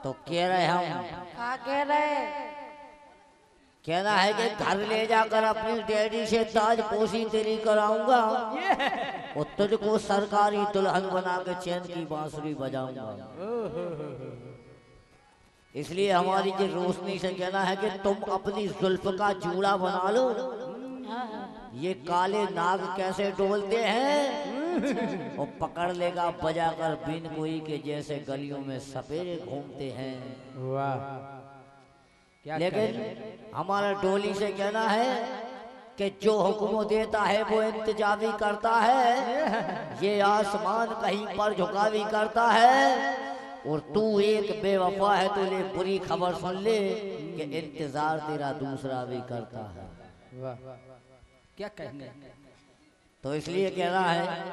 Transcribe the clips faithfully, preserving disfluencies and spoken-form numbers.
तो कह रहे हम क्या कह रहे? कहना है कि घर ले जाकर अपनी डैडी से ताजपोशी तेरी कराऊंगा और तुझको सरकारी दुल्हन बना के चैन की बांसुरी बजाऊंगा। इसलिए हमारी जो रोशनी से कहना है कि तुम अपनी जुल्फ का जूड़ा बना लो। ये काले नाग कैसे डोलते हैं और पकड़ लेगा बजाकर बिन कोई के जैसे गलियों में सपेरे घूमते हैं। वाह क्या लेकिन हमारा डोली से कहना है कि जो हुक्म देता है वो इंतजामी करता है। ये आसमान कहीं पर झुका भी करता है और तू एक बेवफा है तो ले बुरी खबर सुन ले कि इंतजार तेरा दूसरा भी करता है। वाह क्या कहेंगे? तो इसलिए कहना है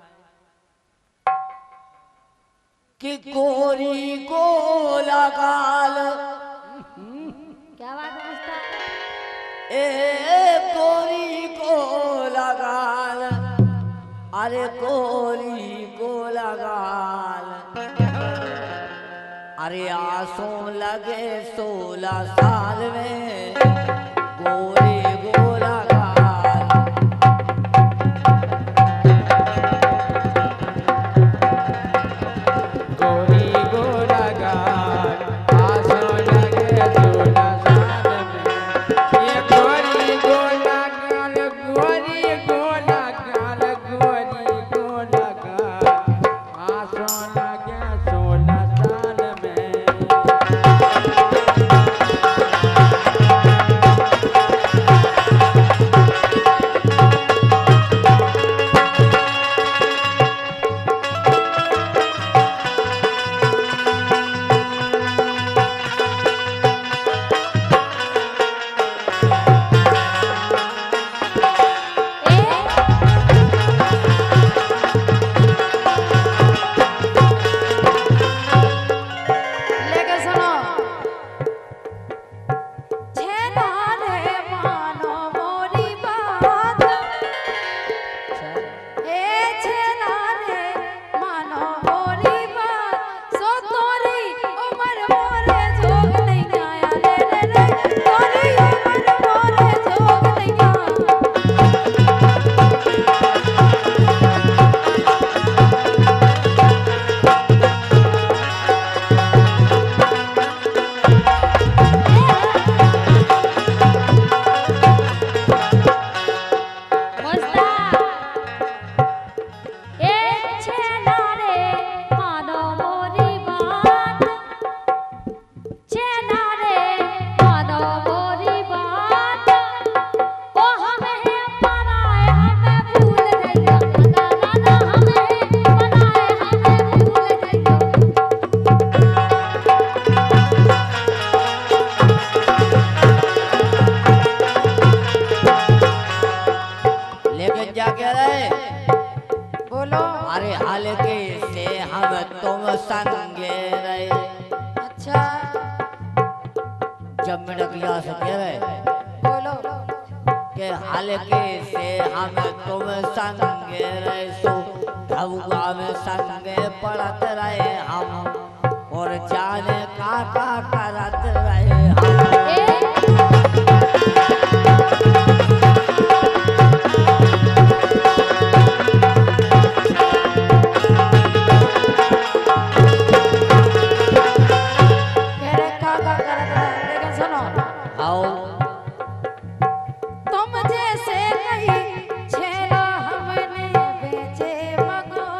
कि गोरी को लगाल क्या बात है उस्ताद? ए गोरी को लगाल, अरे गोरी को लगाल, अरे आंसू लगे सोलह साल में गोरी को लगाल।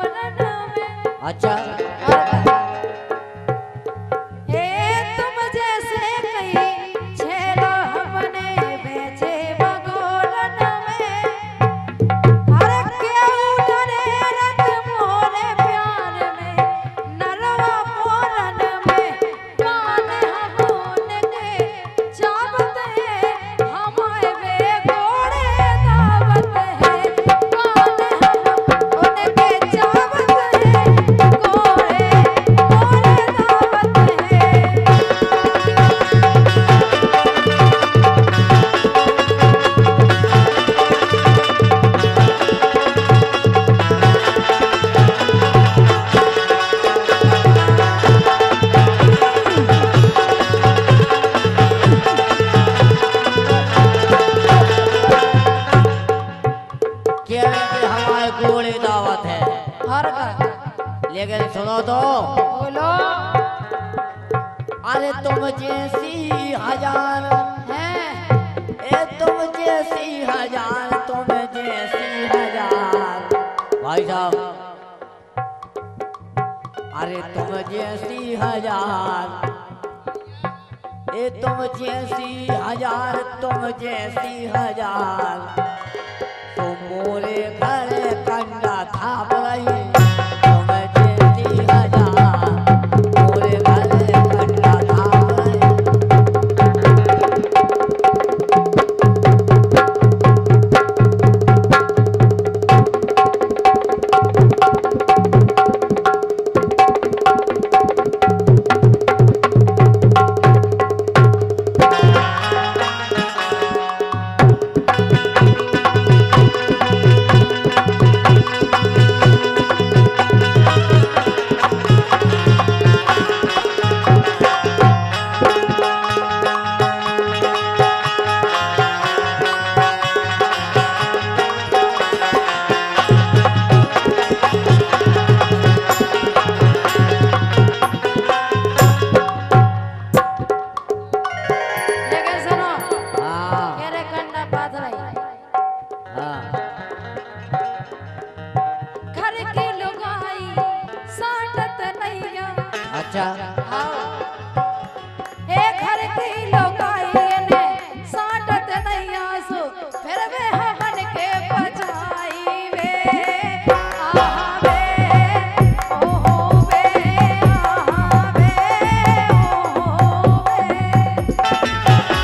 अच्छा तुम लेकिन सुनो तो, बोलो। अरे तुम जैसी हजार हैं ए तुम जैसी हजार, तुम जैसी हजार भाई साहब, अरे तुम जैसी हजार ए तुम जैसी हजार, तुम जैसी हजार, तुम मोरे घर कंडा थाप रही, तुम जैसी हजार मोरे घर कंडा थाप रही। लेकिन सुनो, हाँ मेरे कंडा बात रही। हाँ घर की लुगाई साटत नैया। अच्छा ए घर की लुगाई ने साटत नैया सो, फिर वे हमन के बचाई वे। आहा वे ओहो वे, आहा वे ओहो वे।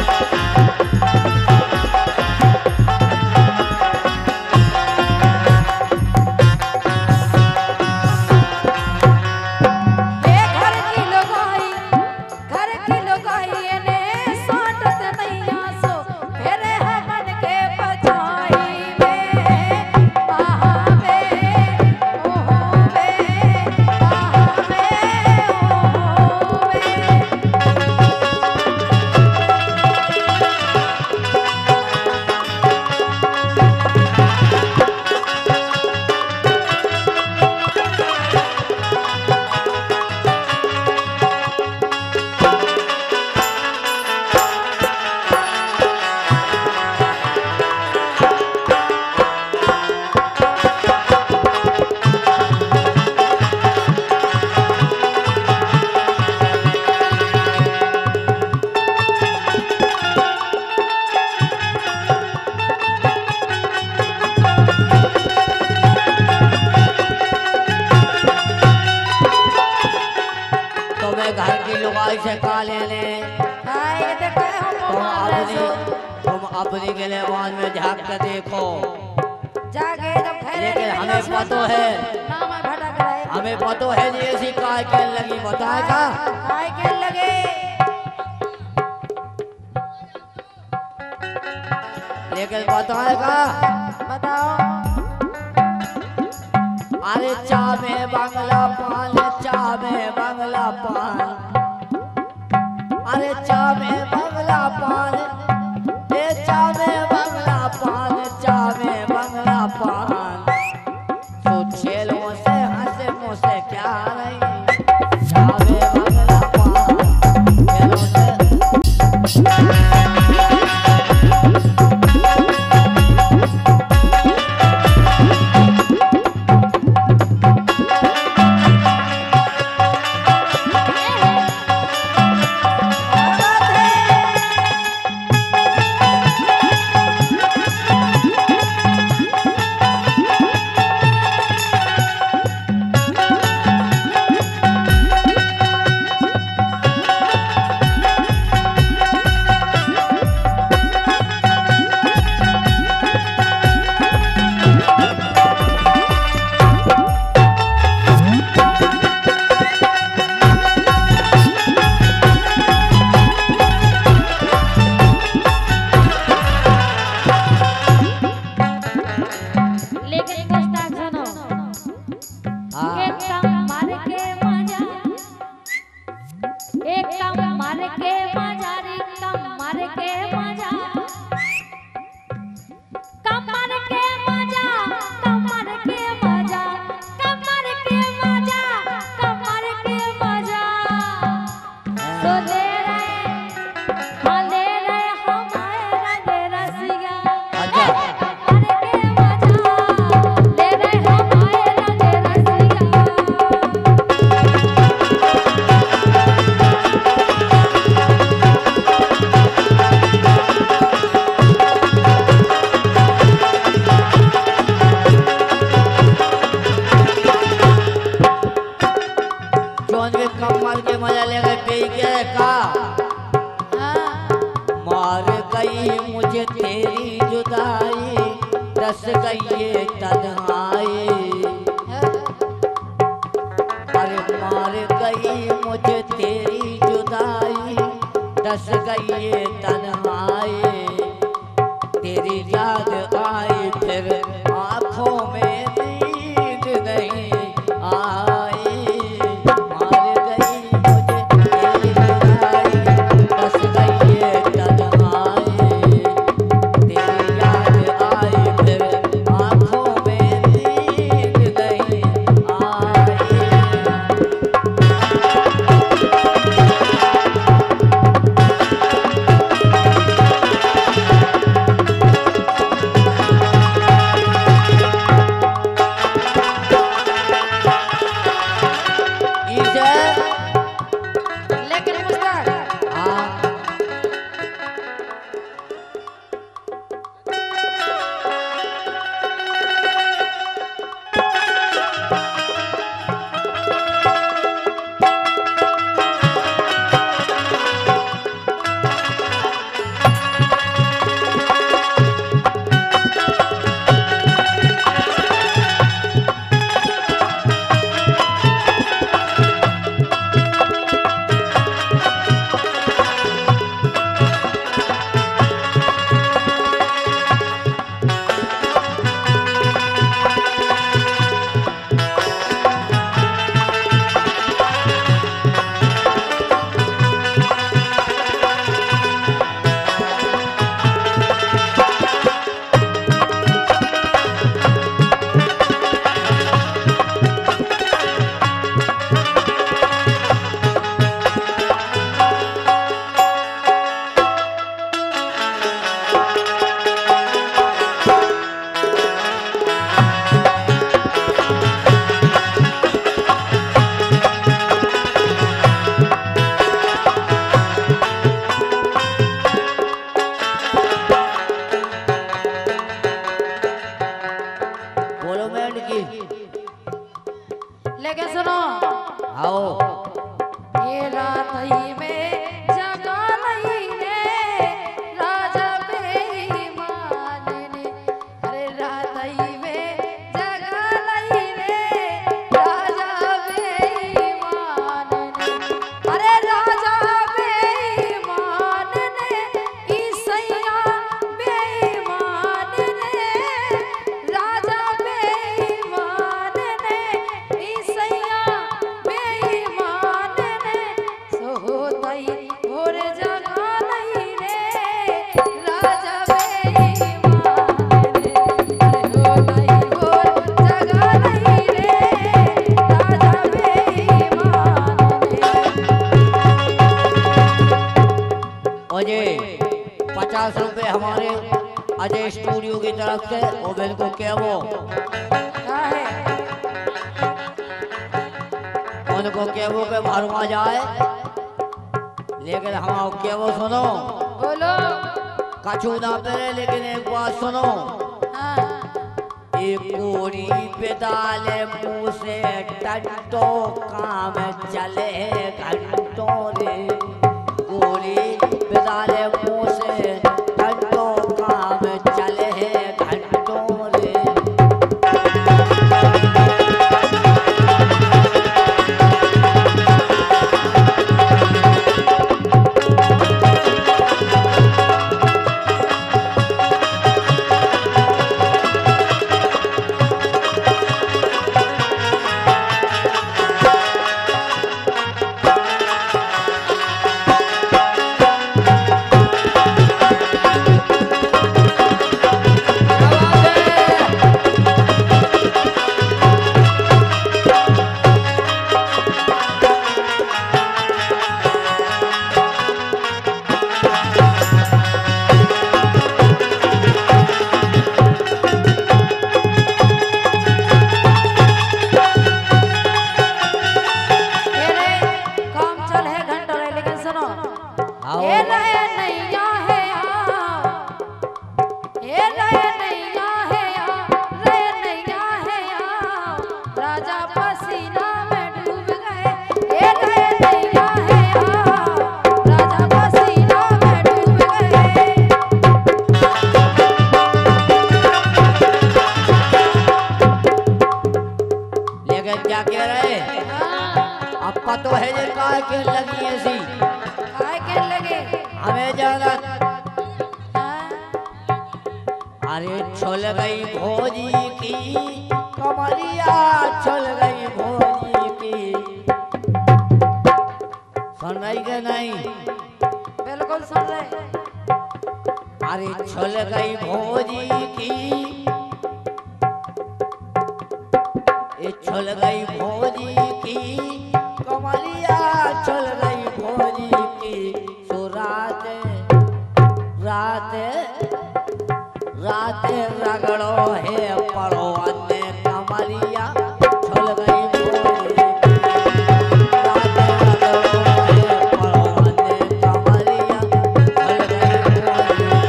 ए घर की लुगाई, घर की लुगाई ने साटत नैया सो, फिर हमन के बचाई वे। आहा वे ओहो वे, आहा वे ओहो वे। तुम्हें घर की लुगाई से का लेने, हाय देखे हम तुम मारे अपनी सो, तुम अपनी गिलेबान में झांक के देखो, जाके जब ठहरे लेकिन हमें पतो है, नाम भटक रहे। हमें पतो है जी ऐसी काय के लगी बताएगा। काय के लगे लेकिन बताएगा, बताओ। अरे चावे बंगला पान, चावे बंगला पान, अरे चावे बंगला पान ए चावे बंगला पान, चावे बंगला पान, तो छेलों से हंसे मुँह से क्या रही, चावे बंगला पान छेलों से। का हाँ, मार गई मुझे तेरी जुदाई, दस गई ये तन्हाई। अरे मार गई मुझे तेरी जुदाई, दस गई ये तन्हाई। तेरी याद आई फिर आँखों में नींद नहीं आई। मार गई मुझे तेरी जुदाई, दस गई ये तन्हाई। तेरी याद आई फिर आँखों में नींद नहीं आई। इसे लेकिन मुस्ताक हाँ बोलो मैंड की लेकिन सुनो आओ। ये रात ही में जगा नहीं रे राजा बेईमान ने। अरे रात ही में जगा नहीं रे राजा बेईमान ने। अरे राजा बेईमान ने, ईसैया बेईमान ने। राजा बेईमान ने, ईसैया बेईमान ने। सोहतई भोर जगा नहीं रे राजा बेईमान ने। अरे होतई भोर जगा नहीं रे राजा बेईमान ने। अजय पचास रुपए हमारे अजय स्टूडियो की तरफ से और बिल्कुल क्या वो क्या है? उनको क्या वो के मालूम आ जाए। लेकिन हम क्या वो सुनो बोलो। कछू ना पहले, लेकिन एक बात सुनो। हाँ, एक गोरी पेदाले मुँह से टंटो काम चले घंटों रे। गोरी पेदाले मुँह से टंटो काम चले घंटों रे। राजा पसीना में डूब गए, ये नए नैया है आ। अरे छुल गई भोजी की कमरिया, छुल गई भोजी की। सुन रही के नहीं? बिल्कुल सुन रहे। अरे छुल गई भोजी की, ये छुल गई भोजी की कमरिया, छुल गई भोजी की। सो रात रात रात रगड़ो है पड़ो अन्य कमरिया, छुल गई भोजी की। रात रगड़ो है पड़ो अन्य कमरिया, छुल गई भोजी की।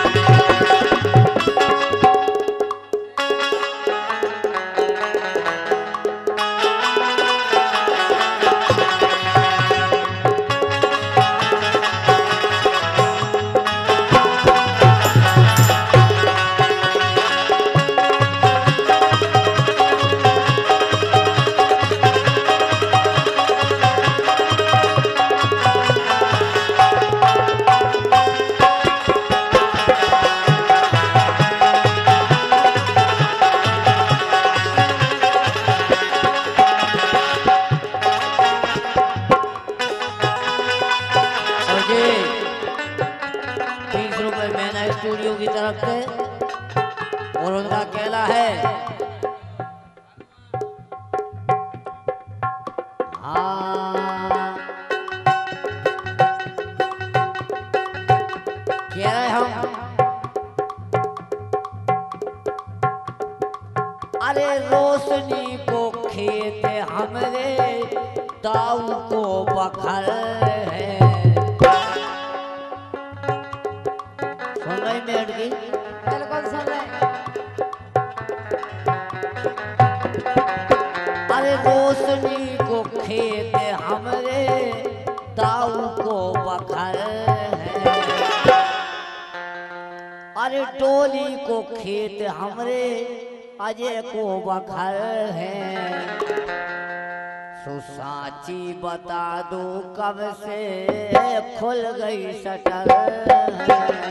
तीस रुपए मैना स्टूडियो की तरफ से और उनका कहना है, हाँ कह रहे हम, अरे रोशनी को खेत हमरे दाऊ को बखर है। सुन रही मेड की? बिल्कुल सुन रहे। अरे रोशनी को खेत हमरे दाऊ को बखर है। अरे डोली को खेत हमरे अजय को बखर है। सो साची बता दो कब से खुल गई शटर है।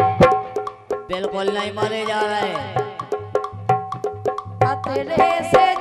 बिल्कुल नहीं मारे जा रहे। तेरे से